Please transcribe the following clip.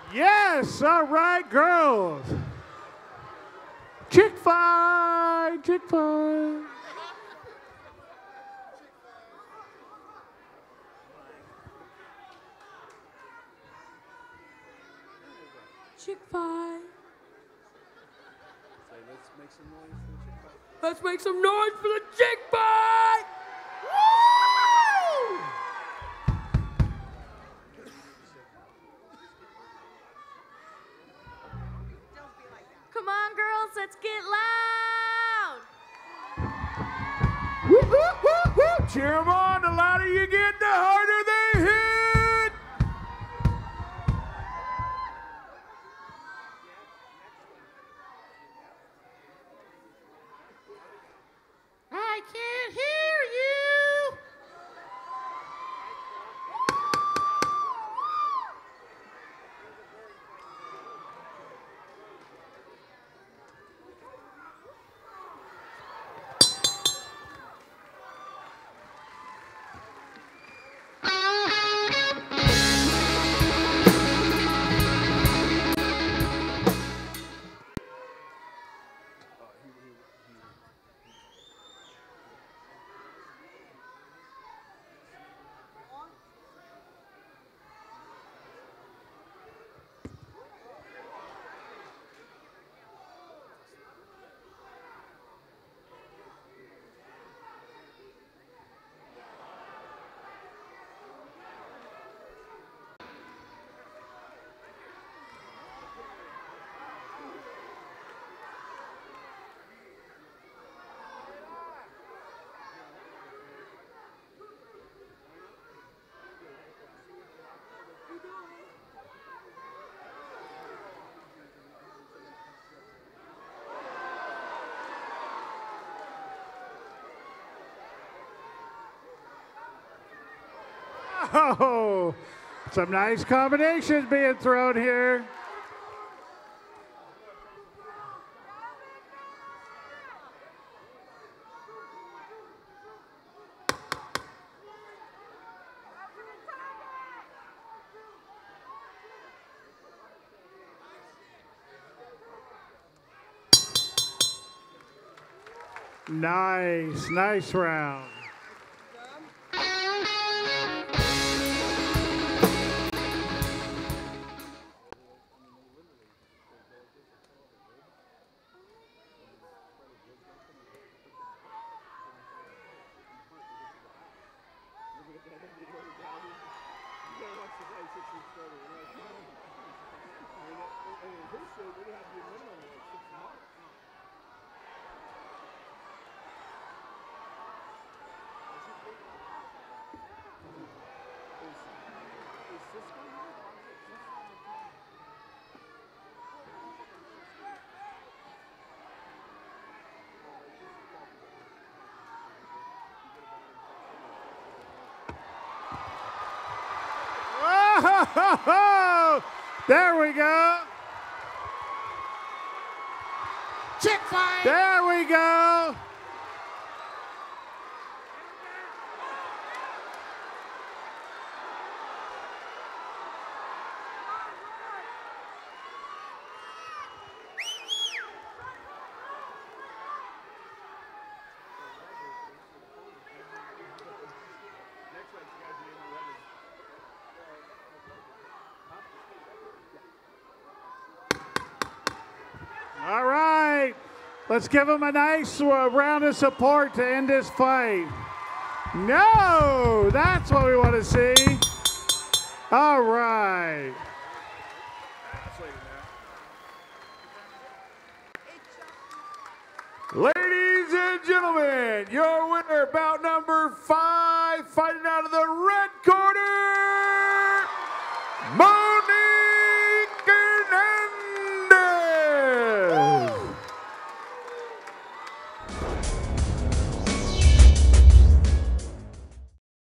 Yes, all right, girls. Chick fight, chick fight. Chick fight. Let's make some noise for the chick fight. Let's make some noise for the chick fight. Woo! Come on, girls, let's get loud. Woo, woo, woo, woo. Cheer them on. The louder you get, the harder they hit. I can't hear you. Oh, some nice combinations being thrown here. Nice, nice round. There we go. Chick fight. There we go. All right, let's give him a nice round of support to end this fight. No, that's what we want to see. All right. Ladies and gentlemen, your winner, bout number 5, fighting out of the red corner,